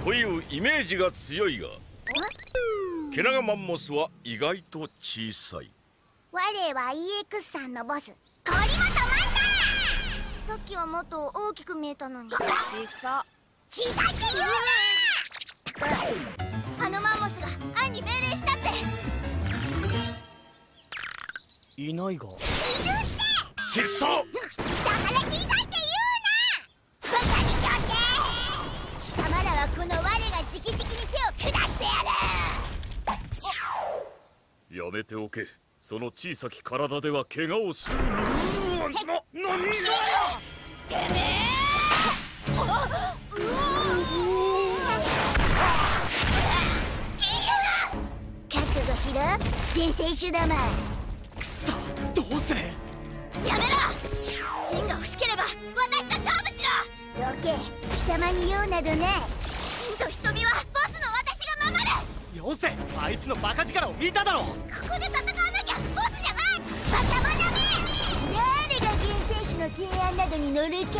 というイメージが強いが、ケナガマンモスは意外と小さい。 我は EX さんのボス、氷本マンだ。さっきはもっと大きく見えたのに。小さって言うな。あのマンモスがアンに命令したって。 いないが。いるって。 ちっさ。 だから小さいって言うな。バカにしよって。貴様らはこの我が直々に手を下してやる。 やめておけ。その小さき体では怪我をする。何？ てめえ！覚悟しろ、伝染種だま。 くそ、どうする？ やめろ！芯が欲しければ私と勝負しろ。どけ、貴様に用などない。芯と瞳はボスの私が守る。 よせ、あいつのバカ力を見ただろ。 ここで戦わなきゃボスじゃない。バカ者め！誰が原生種の提案などに乗るか。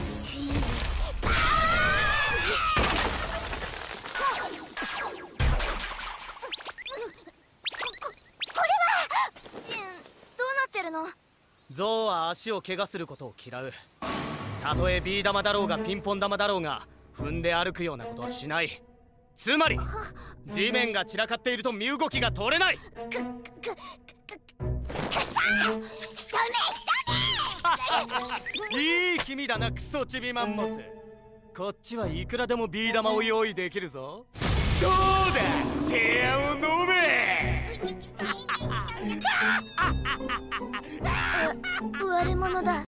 ゾウは足を怪我することを嫌う。たとえビー玉だろうがピンポン玉だろうが踏んで歩くようなことはしない。つまり地面が散らかっていると身動きが取れない。いい君だな、クソチビマンモス。こっちはいくらでもビー玉を用意できるぞ。どうだ、提案を飲め。 悪者だ。